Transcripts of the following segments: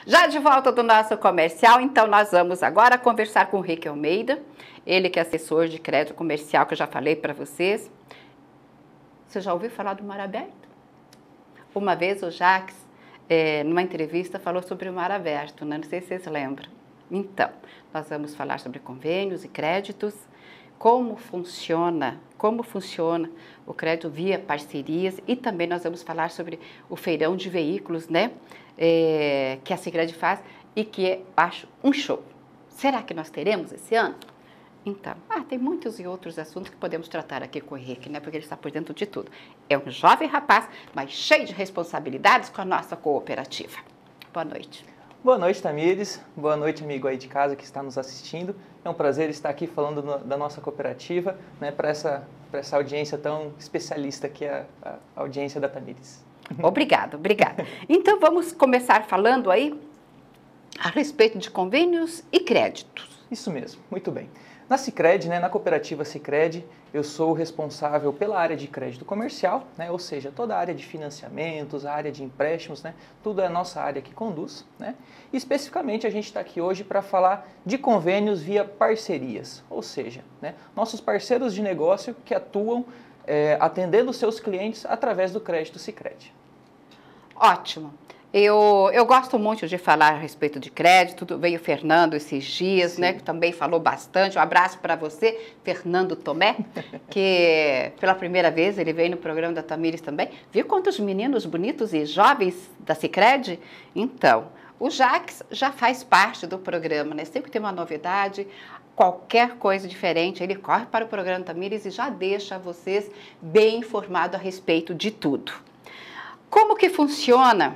Já de volta do nosso comercial, então nós vamos agora conversar com o Rick Almeida, ele que é assessor de crédito comercial, que eu já falei para vocês. Você já ouviu falar do Mar Aberto? Uma vez o Jacques, numa entrevista, falou sobre o Mar Aberto, né? Não sei se vocês lembram. Então, nós vamos falar sobre convênios e créditos, como funciona o crédito via parcerias, e também nós vamos falar sobre o feirão de veículos, né? Que a Sicredi faz e que eu acho um show. Será que nós teremos esse ano? Então, tem muitos e outros assuntos que podemos tratar aqui com o Henrique, né? Porque ele está por dentro de tudo. É um jovem rapaz, mas cheio de responsabilidades com a nossa cooperativa. Boa noite. Boa noite, Tamires. Boa noite, amigo aí de casa que está nos assistindo. É um prazer estar aqui falando da nossa cooperativa, né? Para essa audiência tão especialista que é a audiência da Tamires. Obrigada. Então, vamos começar falando aí a respeito de convênios e créditos. Isso mesmo, muito bem. Na Sicredi, né, na cooperativa Sicredi, eu sou o responsável pela área de crédito comercial, né, ou seja, toda a área de financiamentos, a área de empréstimos, né, tudo é a nossa área que conduz. Né, e especificamente a gente está aqui hoje para falar de convênios via parcerias, ou seja, né, nossos parceiros de negócio que atuam atendendo seus clientes através do crédito Sicredi. Ótimo. Eu gosto muito de falar a respeito de crédito, veio o Fernando esses dias, né, que também falou bastante. Um abraço para você, Fernando Tomé, que pela primeira vez ele veio no programa da Tamires também. Viu quantos meninos bonitos e jovens da Sicredi? Então, o Jacques já faz parte do programa, né? Sempre que tem uma novidade, qualquer coisa diferente, ele corre para o programa da Tamires e já deixa vocês bem informados a respeito de tudo. Como que funciona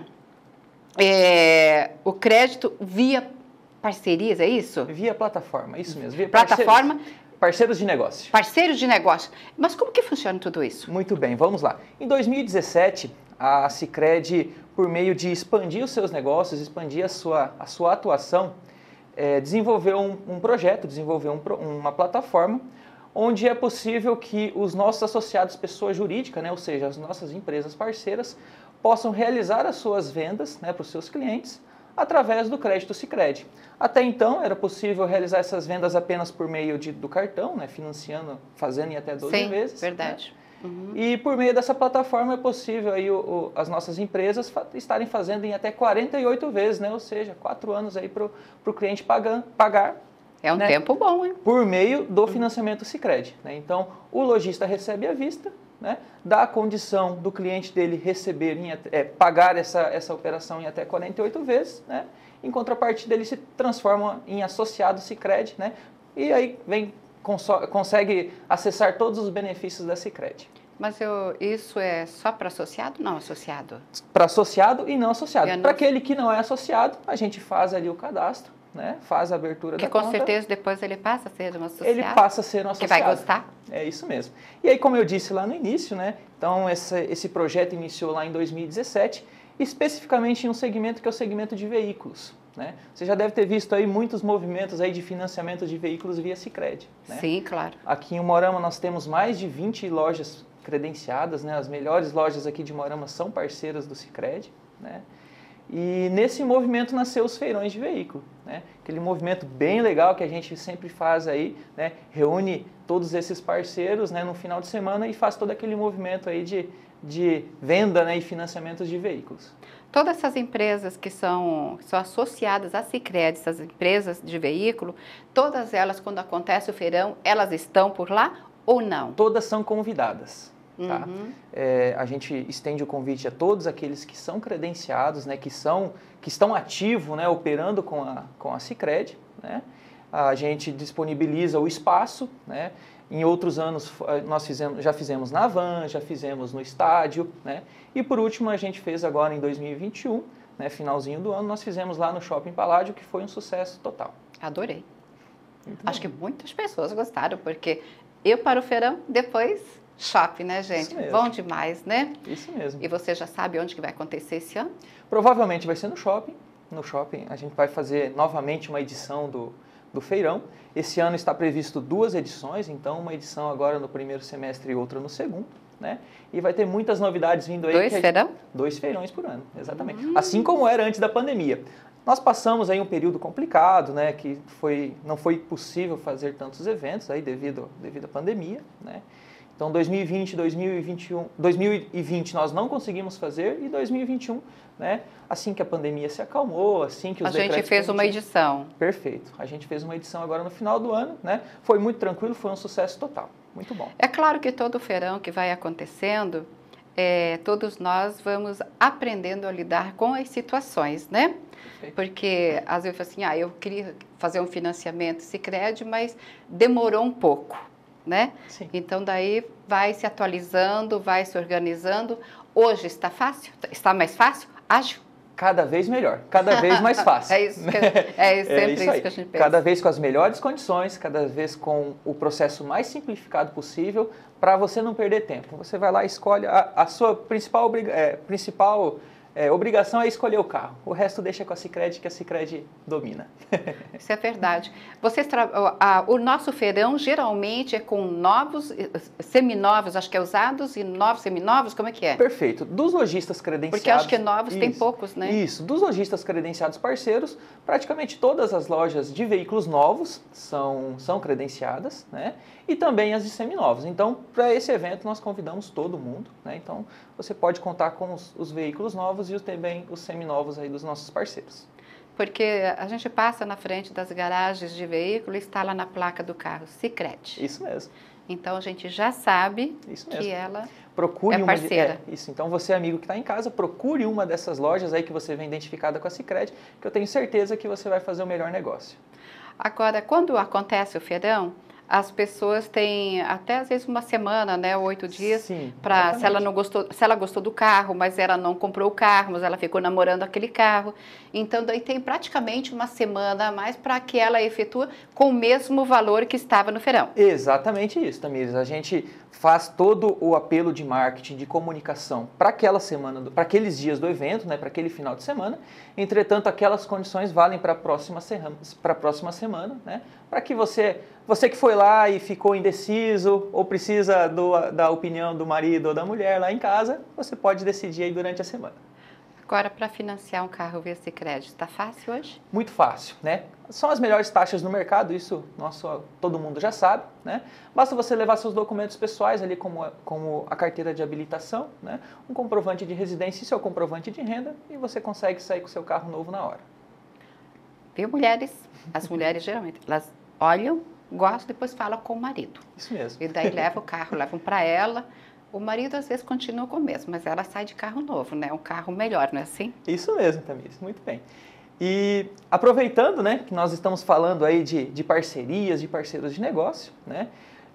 o crédito via parcerias, é isso? Via plataforma, isso mesmo. Via plataforma. Parceiros de negócio. Parceiros de negócio. Mas como que funciona tudo isso? Muito bem, vamos lá. Em 2017, a Sicredi, por meio de expandir os seus negócios, expandir a sua atuação, desenvolveu um projeto, desenvolveu uma plataforma onde é possível que os nossos associados, pessoa jurídica, né, ou seja, as nossas empresas parceiras, possam realizar as suas vendas, né, para os seus clientes através do crédito Sicredi. Até então era possível realizar essas vendas apenas por meio do cartão, né, financiando, fazendo em até 12 vezes. Verdade. Né? Uhum. E por meio dessa plataforma é possível aí as nossas empresas estarem fazendo em até 48 vezes, né, ou seja, 4 anos aí para o cliente pagar. É um tempo bom, hein? Por meio do financiamento Sicredi. Né? Então, o lojista recebe à vista, né? Dá a condição do cliente dele pagar essa operação em até 48 vezes, né? Em contrapartida, ele se transforma em associado Sicredi, né? E aí consegue acessar todos os benefícios da Sicredi. Mas isso é só para associado ou não associado? Para associado e não associado. Para aquele que não é associado, a gente faz ali o cadastro, né? Faz a abertura da conta. Que com certeza depois ele passa a ser um associado. Ele passa a ser um associado. Que vai gostar. É isso mesmo. E aí, como eu disse lá no início, né? Então esse projeto iniciou lá em 2017, especificamente em um segmento que é o segmento de veículos. Né? Você já deve ter visto aí muitos movimentos aí de financiamento de veículos via Sicredi. Né? Sim, claro. Aqui em Moarama nós temos mais de 20 lojas credenciadas, né? As melhores lojas aqui de Moarama são parceiras do Sicredi, né? E nesse movimento nasceu os feirões de veículo, né? Aquele movimento bem legal que a gente sempre faz aí, né? Reúne todos esses parceiros, né, no final de semana e faz todo aquele movimento aí de venda, né, e financiamento de veículos. Todas essas empresas que são associadas à Sicredi, essas empresas de veículo, todas elas, quando acontece o feirão, elas estão por lá ou não? Todas são convidadas. Tá? Uhum. A gente estende o convite a todos aqueles que são credenciados, né, que estão ativos, né, operando com a Sicredi. Né? A gente disponibiliza o espaço. Né? Em outros anos nós já fizemos na Van, já fizemos no estádio. Né? E por último a gente fez agora em 2021, né, finalzinho do ano, nós fizemos lá no Shopping Paládio, que foi um sucesso total. Adorei. Acho que muitas pessoas gostaram, porque eu para o feirão, depois shopping, né, gente? Bom demais, né? Isso mesmo. E você já sabe onde que vai acontecer esse ano? Provavelmente vai ser no shopping. No shopping a gente vai fazer novamente uma edição do feirão. Esse ano está previsto 2 edições, então uma edição agora no primeiro semestre e outra no segundo. Né? E vai ter muitas novidades vindo aí. 2 feirão? 2 feirões por ano, exatamente. Assim como era antes da pandemia. Nós passamos aí um período complicado, né, que não foi possível fazer tantos eventos aí devido à pandemia, né? Então 2020 nós não conseguimos fazer e 2021, né, assim que a pandemia se acalmou, assim que os decretos... A gente fez uma edição. Perfeito. A gente fez uma edição agora no final do ano, né? Foi muito tranquilo, foi um sucesso total. Muito bom. É claro que todo feirão que vai acontecendo, todos nós vamos aprendendo a lidar com as situações, né? Perfeito. Porque às vezes assim, eu queria fazer um financiamento Sicredi, mas demorou um pouco, né? Sim. Então daí vai se atualizando, vai se organizando. Hoje está fácil? Está mais fácil? Ágil? Cada vez melhor, cada vez mais fácil. É sempre isso que a gente pensa. Cada vez com as melhores condições, cada vez com o processo mais simplificado possível, para você não perder tempo. Você vai lá e escolhe, a sua principal obrigação é escolher o carro. O resto deixa com a Sicredi, que a Sicredi domina. Isso é verdade. O nosso feirão geralmente é com novos, seminovos, acho que é usados, e novos, seminovos, como é que é? Perfeito. Dos lojistas credenciados... Porque acho que novos tem poucos, né? Isso. Dos lojistas credenciados parceiros, praticamente todas as lojas de veículos novos são credenciadas, né? E também as de seminovos. Então, para esse evento, nós convidamos todo mundo, né? Então, você pode contar com os veículos novos e também os seminovos aí dos nossos parceiros. Porque a gente passa na frente das garagens de veículo e está lá na placa do carro, Sicredi. Isso mesmo. Então, a gente já sabe que ela procure é parceira. Isso. Então, você, amigo que está em casa, procure uma dessas lojas aí que você vem identificada com a Sicredi, que eu tenho certeza que você vai fazer o melhor negócio. Agora, quando acontece o feirão, as pessoas têm até às vezes uma semana, né, 8 dias, para se ela gostou do carro, mas ela não comprou o carro, mas ela ficou namorando aquele carro. Então daí tem praticamente uma semana a mais para que ela efetue com o mesmo valor que estava no feirão. Exatamente isso, Tamires. A gente faz todo o apelo de marketing, de comunicação para aquela semana, para aqueles dias do evento, né, para aquele final de semana. Entretanto, aquelas condições valem para a próxima semana, né, para que você que foi lá e ficou indeciso ou precisa da opinião do marido ou da mulher lá em casa, você pode decidir aí durante a semana. Agora, para financiar um carro via Sicredi, está fácil hoje? Muito fácil, né? São as melhores taxas no mercado, isso todo mundo já sabe, né? Basta você levar seus documentos pessoais ali, como a carteira de habilitação, né? Um comprovante de residência e seu comprovante de renda, e você consegue sair com o seu carro novo na hora. Viu, mulheres? As mulheres, geralmente, elas olham, gostam, depois falam com o marido. Isso mesmo. E daí leva o carro, levam para ela. O marido às vezes continua com o mesmo, mas ela sai de carro novo, né? Um carro melhor, não é assim? Isso mesmo, Tamires, muito bem. E aproveitando, né, que nós estamos falando aí de parcerias, de parceiros de negócio, né?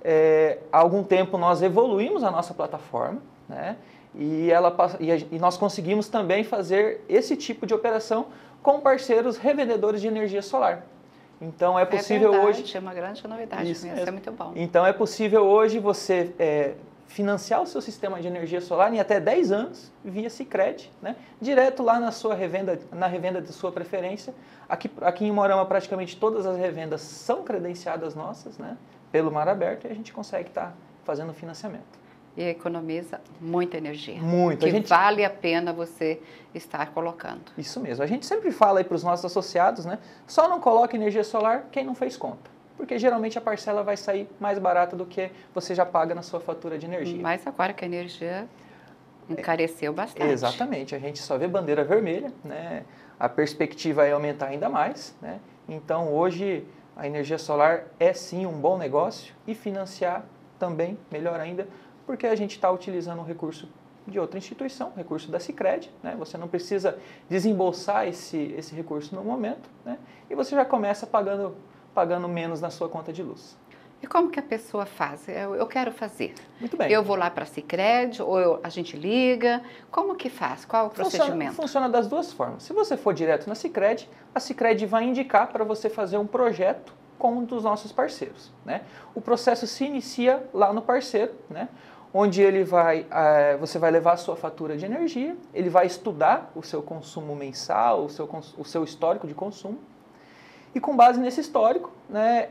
Há algum tempo nós evoluímos a nossa plataforma, né? E nós conseguimos também fazer esse tipo de operação com parceiros revendedores de energia solar. Então é possível hoje... É uma grande novidade, isso é muito bom. Então é possível hoje você financiar o seu sistema de energia solar em até 10 anos via Sicredi, né? Direto lá na revenda de sua preferência. Aqui em Moarama praticamente todas as revendas são credenciadas nossas, né? Pelo Mar Aberto, e a gente consegue estar fazendo o financiamento. E economiza muita energia. Muito. Que vale a pena você estar colocando. Isso mesmo. A gente sempre fala aí para os nossos associados, né? Só não coloca energia solar quem não fez conta. Porque geralmente a parcela vai sair mais barata do que você já paga na sua fatura de energia. Mas agora que a energia encareceu bastante. Exatamente. A gente só vê bandeira vermelha, né? A perspectiva é aumentar ainda mais, né? Então hoje a energia solar é sim um bom negócio e financiar também melhor ainda, porque a gente está utilizando um recurso de outra instituição, recurso da Sicredi, né? Você não precisa desembolsar esse recurso no momento, né? E você já começa pagando menos na sua conta de luz. E como que a pessoa faz? Eu quero fazer. Muito bem. Eu vou lá para a Sicredi ou a gente liga? Como que faz? Qual é o procedimento? Funciona das duas formas. Se você for direto na Sicredi, a Sicredi vai indicar para você fazer um projeto com um dos nossos parceiros, né? O processo se inicia lá no parceiro, né? Onde você vai levar a sua fatura de energia, ele vai estudar o seu consumo mensal, o seu histórico de consumo, e com base nesse histórico, né,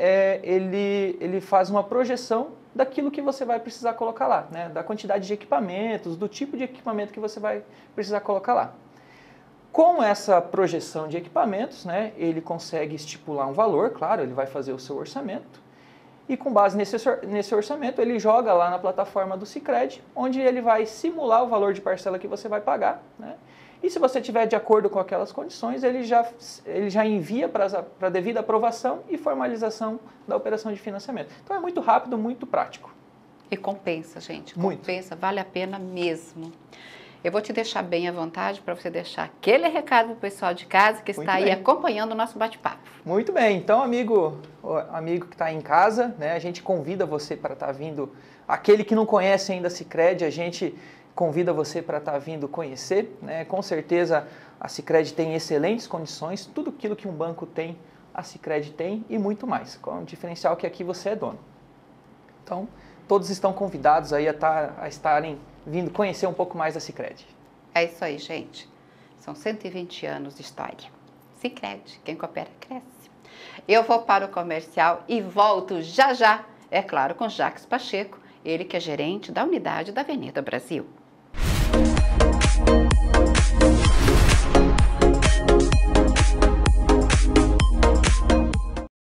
ele faz uma projeção daquilo que você vai precisar colocar lá, né, da quantidade de equipamentos, do tipo de equipamento que você vai precisar colocar lá. Com essa projeção de equipamentos, né, ele consegue estipular um valor, claro, ele vai fazer o seu orçamento, e com base nesse orçamento ele joga lá na plataforma do Sicredi, onde ele vai simular o valor de parcela que você vai pagar, né? E se você tiver de acordo com aquelas condições, ele já envia para a devida aprovação e formalização da operação de financiamento. Então é muito rápido, muito prático. E compensa, gente. Muito. Compensa, vale a pena mesmo. Eu vou te deixar bem à vontade para você deixar aquele recado para o pessoal de casa que está aí acompanhando o nosso bate-papo. Muito bem. Então, amigo que está em casa, né, a gente convida você para estar vindo. Aquele que não conhece ainda a Sicredi, a gente convida você para estar vindo conhecer, né? Com certeza a Sicredi tem excelentes condições, tudo aquilo que um banco tem, a Sicredi tem e muito mais, com o diferencial que aqui você é dono. Então, todos estão convidados aí a estarem vindo conhecer um pouco mais da Sicredi. É isso aí, gente. São 120 anos de história. Sicredi, quem coopera cresce. Eu vou para o comercial e volto já já, é claro, com Jacques Pacheco, ele que é gerente da unidade da Avenida Brasil.